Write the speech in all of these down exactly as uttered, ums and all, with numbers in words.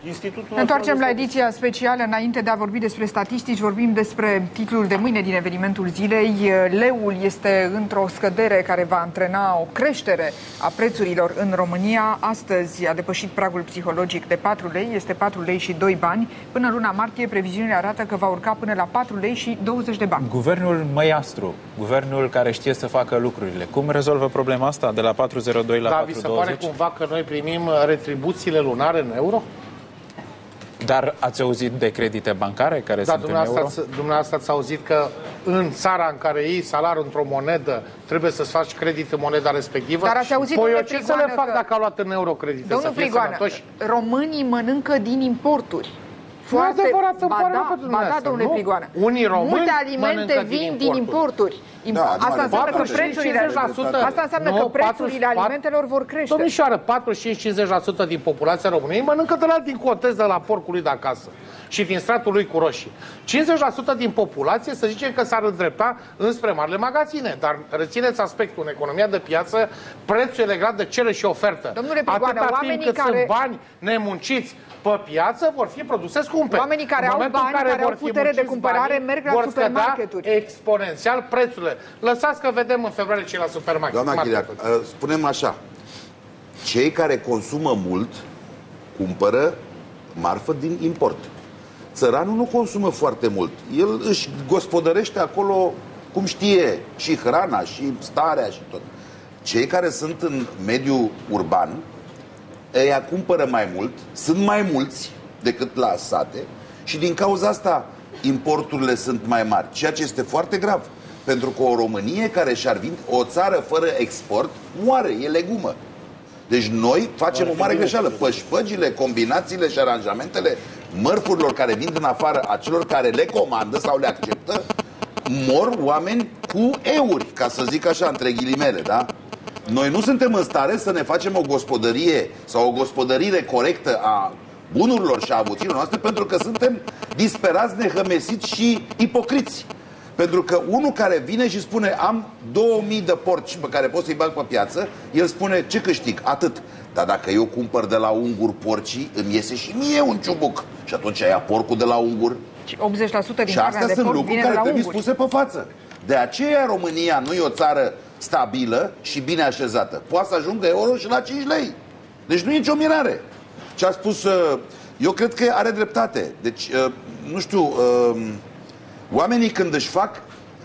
Institutul Ne întoarcem la ediția specială. Înainte de a vorbi despre statistici, vorbim despre titlul de mâine din evenimentul zilei. Leul este într-o scădere care va antrena o creștere a prețurilor în România. Astăzi a depășit pragul psihologic de patru lei, este patru lei și doi bani. Până luna martie, previziunile arată că va urca până la patru lei și douăzeci de bani. Guvernul măiastru, guvernul care știe să facă lucrurile, cum rezolvă problema asta de la patru zero doi la da, patru douăzeci? vi se pare cumva că noi primim retribuțiile lunare în euro? Dar ați auzit de credite bancare care da, sunt în euro? Ați, dumneavoastră ați auzit că în țara în care iei salariul într-o monedă trebuie să-ți faci credit în moneda respectivă? Dar ați auzit, păi eu domnule ce să le fac dacă au luat în euro credite? Domnul să fie Prigoană, sănătoși? românii mănâncă din importuri. Foarte adevărat, îmi pare ba, da, ba da, domnule Prigoană. Unii români multe alimente vin din importuri. Da, asta înseamnă că prețurile, asta înseamnă că prețurile alimentelor vor crește. Domnișoară, patruzeci și cinci cincizeci la sută din populația României mănâncă de la din cotez de la porcul lui de acasă și din stratul lui cu roșii. cincizeci la sută din populație, să zicem că s-ar îndrepta înspre marile magazine, dar rețineți aspectul în economia de piață, prețul e legat de cerere și ofertă. Domnule Prigoană, atâta oamenii timp cât care... sunt bani nemunciți pe piață, vor fi produse scumpe. Oamenii care au bani, care, care au putere de cumpărare, merg la supermarketuri. Exponențial prețurile. Lăsați că vedem în februarie ce la supermarket. Doamna Chiriac, spunem așa, cei care consumă mult cumpără marfă din import. Țăranul nu consumă foarte mult. El își gospodărește acolo cum știe și hrana, și starea și tot. Cei care sunt în mediul urban, ăia cumpără mai mult, sunt mai mulți decât la sate și din cauza asta importurile sunt mai mari, ceea ce este foarte grav. Pentru că o Românie care și-ar vinde, o țară fără export, moare, e legumă. Deci noi facem o mare greșeală. Pășpăgile, combinațiile și aranjamentele mărfurilor care vin din afară, a celor care le comandă sau le acceptă, mor oameni cu euri, ca să zic așa, între ghilimele, da? Noi nu suntem în stare să ne facem o gospodărie sau o gospodărire corectă a bunurilor și a avuțiilor noastre pentru că suntem disperați, nehămesiți și ipocriți. Pentru că unul care vine și spune am două mii de porci pe care pot să-i bag pe piață, el spune ce câștig? Atât. Dar dacă eu cumpăr de la ungur porcii, îmi iese și mie un ciubuc. Și atunci ia porcul de la ungur. optzeci la sută din și astea sunt lucruri care trebuie unguri. spuse pe față. De aceea România nu e o țară stabilă și bine așezată. Poate să ajungă euro și la cinci lei. Deci nu e nicio mirare. Ce a spus, eu cred că are dreptate. Deci, nu știu, oamenii când își fac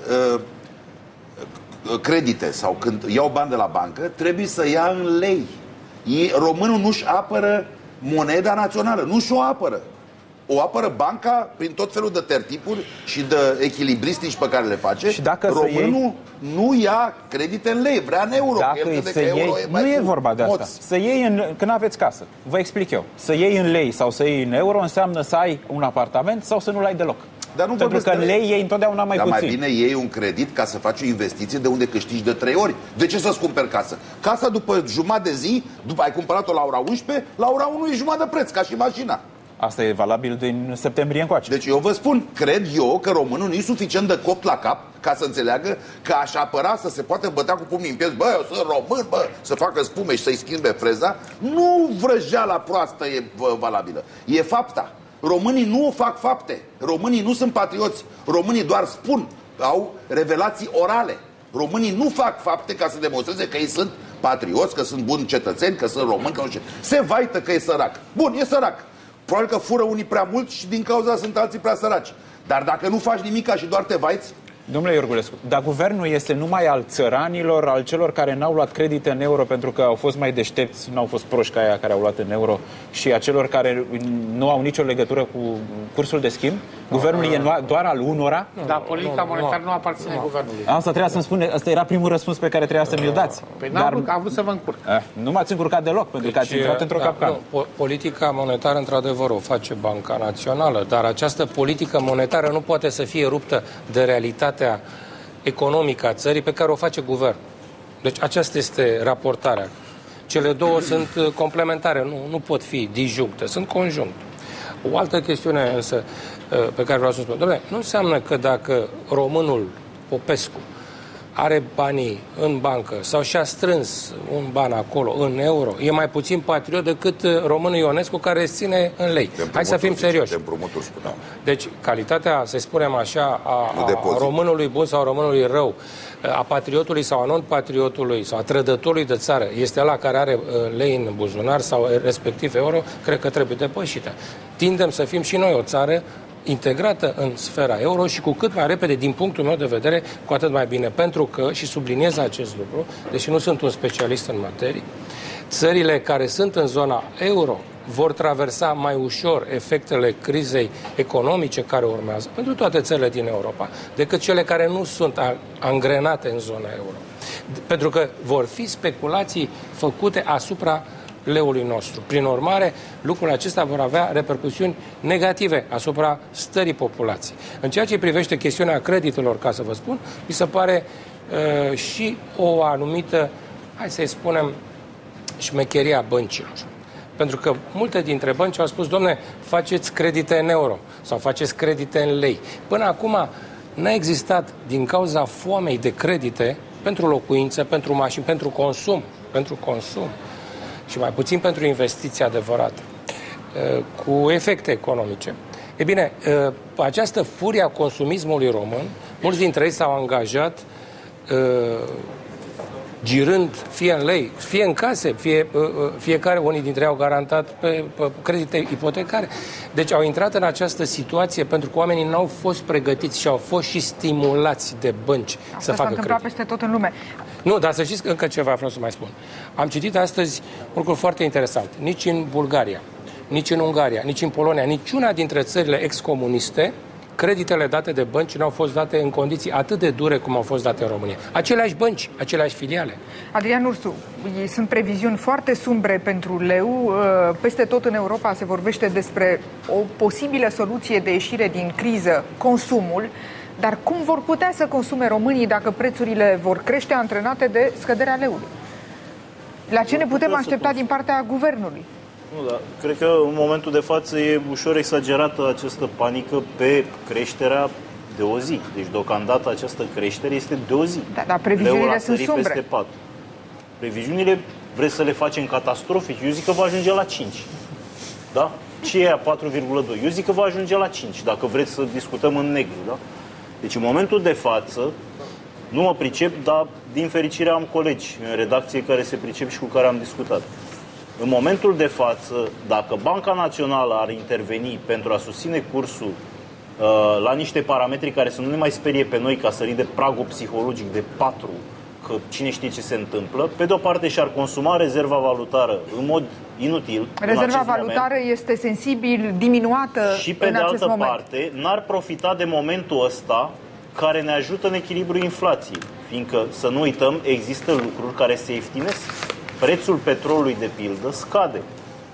credite sau când iau bani de la bancă, trebuie să ia în lei. Românul nu-și apără moneda națională, nu și-o apără. O apără banca prin tot felul de tertipuri și de echilibristici pe care le face. Și dacă Românul iei... nu ia credite în lei, vrea în euro. Dacă îi să iei... E nu e vorba de asta. Moț. Să iei în... Când aveți casă, vă explic eu. Să iei în lei sau să iei în euro înseamnă să ai un apartament sau să nu-l ai deloc. Dar nu Pentru că în lei iei întotdeauna mai Dar puțin. mai bine iei un credit ca să faci o investiție de unde câștigi de trei ori. De ce să-ți cumperi casă? Casa după jumătate de zi, după ai cumpărat-o la ora unsprezece, la ora unu e jumătate de preț, ca și mașina. Asta e valabil din septembrie încoace. Deci eu vă spun, cred eu că românul nu e suficient de copt la cap ca să înțeleagă că aș apăra să se poate bătea cu pumnii în piept, bă, eu sunt român, bă, să facă spume și să-i schimbe freza. Nu vrăjeala proastă e valabilă. E fapta. Românii nu fac fapte. Românii nu sunt patrioți. Românii doar spun, au revelații orale. Românii nu fac fapte ca să demonstreze că ei sunt patrioți, că sunt buni cetățeni, că sunt români, că nu știu. Se vaită că e sărac. Bun, e sărac. Probabil că fură unii prea mult și din cauza sunt alții prea săraci. Dar dacă nu faci nimica și doar te vaiți... Domnule Iorgulescu, dar guvernul este numai al țăranilor, al celor care n-au luat credite în euro pentru că au fost mai deștepți, n-au fost proști ca aia care au luat în euro, și a celor care nu au nicio legătură cu cursul de schimb? Guvernul e doar al unora? Dar politica monetară nu aparține guvernului. Asta trebuia să-mi spune, asta era primul răspuns pe care trebuia să mi-l dați. Păi n-am vrut, am vrut să vă încurc. Eh, nu m-ați încurcat deloc, pentru deci, că ați intrat într-o da, capcană. Nu, politica monetară, într-adevăr, o face Banca Națională, dar această politică monetară nu poate să fie ruptă de realitatea economică a țării pe care o face guvern. Deci aceasta este raportarea. Cele două sunt complementare, nu, nu pot fi disjuncte, sunt conjuncte. O altă chestiune însă pe care vreau să spun, doamne, nu înseamnă că dacă românul Popescu are banii în bancă sau și-a strâns un ban acolo, în euro, e mai puțin patriot decât românul Ionescu care ține în lei. Hai să fim serioși. Deci, calitatea, să spunem așa, a, a românului bun sau a românului rău, a patriotului sau a non-patriotului sau a trădătorului de țară, este ăla care are lei în buzunar sau respectiv euro, cred că trebuie depășită. Tindem să fim și noi o țară integrată în sfera euro și cu cât mai repede, din punctul meu de vedere, cu atât mai bine. Pentru că, și subliniez acest lucru, deși nu sunt un specialist în materie, țările care sunt în zona euro vor traversa mai ușor efectele crizei economice care urmează pentru toate țările din Europa, decât cele care nu sunt angrenate în zona euro. Pentru că vor fi speculații făcute asupra leului nostru. Prin urmare, lucrurile acestea vor avea repercusiuni negative asupra stării populației. În ceea ce privește chestiunea creditelor, ca să vă spun, mi se pare uh, și o anumită, hai să-i spunem, șmecheria băncilor. Pentru că multe dintre bănci au spus, domne, faceți credite în euro sau faceți credite în lei. Până acum n-a existat, din cauza foamei de credite, pentru locuințe, pentru mașini, pentru consum, pentru consum, și mai puțin pentru investiții adevărate, cu efecte economice. E bine, această furie a consumismului român, mulți dintre ei s-au angajat girând fie în lei, fie în case, fie, fiecare, unii dintre ei au garantat pe, pe credite ipotecare. Deci au intrat în această situație pentru că oamenii n-au fost pregătiți și au fost și stimulați de bănci Asta să facă credit. Asta peste tot în lume. Nu, dar să știți că încă ceva vreau să mai spun. Am citit astăzi un lucru foarte interesant. Nici în Bulgaria, nici în Ungaria, nici în Polonia, niciuna dintre țările excomuniste, creditele date de bănci nu au fost date în condiții atât de dure cum au fost date în România. Aceleași bănci, aceleași filiale. Adrian Ursu, sunt previziuni foarte sumbre pentru leu. Peste tot în Europa se vorbește despre o posibilă soluție de ieșire din criză, consumul. Dar cum vor putea să consume românii dacă prețurile vor crește antrenate de scăderea leului? La ce ne putem aștepta din partea guvernului? Nu, da. Cred că în momentul de față e ușor exagerată această panică pe creșterea de o zi. Deci deocamdată această creștere este de o zi. Da, dar previziunile sunt sumbre. Peste patru. Previziunile vreți să le facem catastrofic? Eu zic că va ajunge la cinci. Da? Ce e a patru virgulă doi? Eu zic că va ajunge la cinci, dacă vreți să discutăm în negru, da? Deci în momentul de față, nu mă pricep, dar din fericire am colegi în redacție care se pricep și cu care am discutat. În momentul de față, dacă Banca Națională ar interveni pentru a susține cursul uh, la niște parametri care să nu ne mai sperie pe noi ca sărit de pragul psihologic de patru, că cine știe ce se întâmplă, pe de o parte și-ar consuma rezerva valutară în mod inutil. Rezerva valutară moment, este sensibil diminuată și pe în de acest altă moment. parte n-ar profita de momentul ăsta care ne ajută în echilibrul inflației. Fiindcă, să nu uităm, există lucruri care se ieftinesc. Prețul petrolului, de pildă, scade.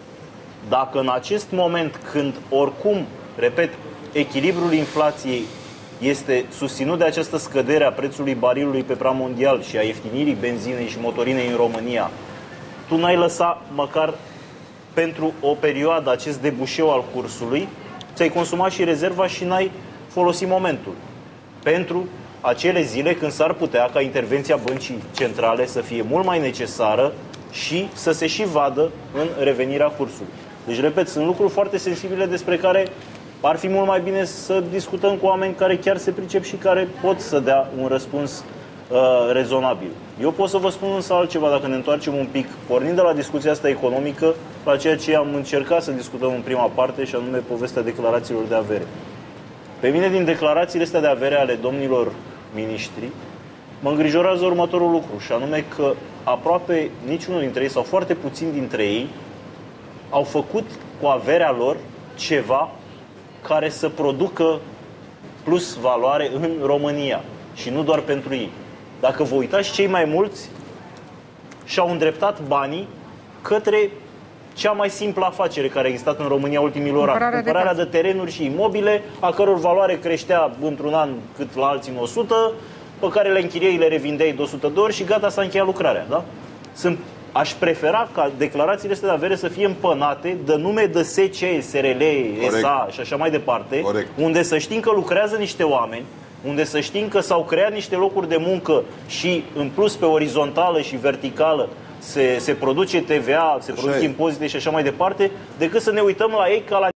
Dacă în acest moment, când oricum, repet, echilibrul inflației este susținut de această scădere a prețului barilului pe plan mondial și a ieftinirii benzinei și motorinei în România, tu n-ai lăsat măcar pentru o perioadă acest debușeu al cursului, ți-ai consumat și rezerva și n-ai folosit momentul. Pentru acele zile când s-ar putea ca intervenția băncii centrale să fie mult mai necesară și să se și vadă în revenirea cursului. Deci, repet, sunt lucruri foarte sensibile despre care ar fi mult mai bine să discutăm cu oameni care chiar se pricep și care pot să dea un răspuns uh, rezonabil. Eu pot să vă spun însă altceva, dacă ne întoarcem un pic, pornind de la discuția asta economică, la ceea ce am încercat să discutăm în prima parte, și anume povestea declarațiilor de avere. Pe mine, din declarațiile astea de avere ale domnilor miniștri, mă îngrijorează următorul lucru, și anume că aproape niciunul dintre ei, sau foarte puțini dintre ei, au făcut cu averea lor ceva care să producă plus valoare în România și nu doar pentru ei. Dacă vă uitați, cei mai mulți și-au îndreptat banii către cea mai simplă afacere care a existat în România ultimilor ani. Cumpărarea de, de terenuri și imobile, a căror valoare creștea într-un an cât la alții în o sută, pe care le închiriei, le revindeai de o sută de ori și gata, s-a încheiat lucrarea. Da? Sunt, aș prefera ca declarațiile astea de avere să fie împănate de nume de S C, S R L, S A și așa mai departe, corect, unde să știm că lucrează niște oameni unde să știm că s-au creat niște locuri de muncă și, în plus, pe orizontală și verticală, se, se produce T V A, se Așa produc e. impozite și așa mai departe, decât să ne uităm la ei ca la